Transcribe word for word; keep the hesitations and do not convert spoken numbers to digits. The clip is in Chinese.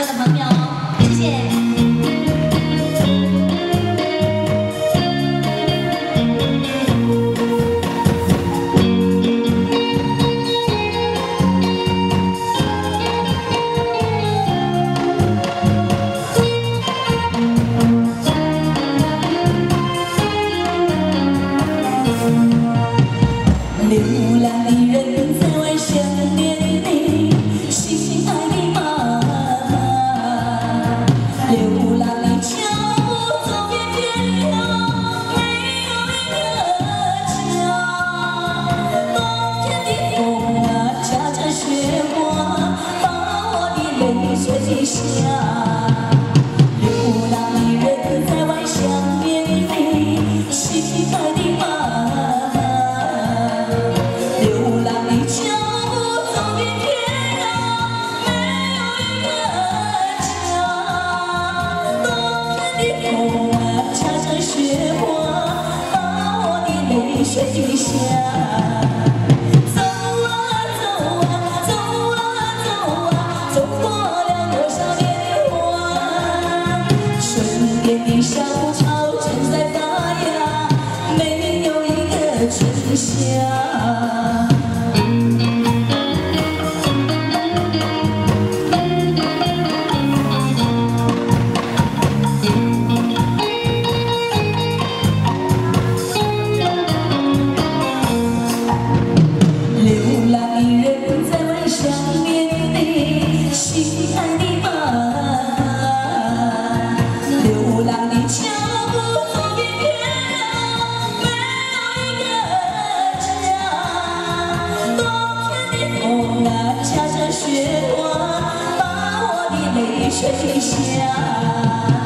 的朋友，谢谢。 流浪的人在外想念你，心爱的妈妈。流浪的脚步走遍天涯，没有一个家。冬天的风啊，夹着雪花，把我的泪水滴下。流浪的人在外想念你，心爱的妈妈。 雪地下，走啊走啊走啊走啊，走过了多少年华。春天的小草正在发芽，没有一个春夏。 雪花把我的泪水下。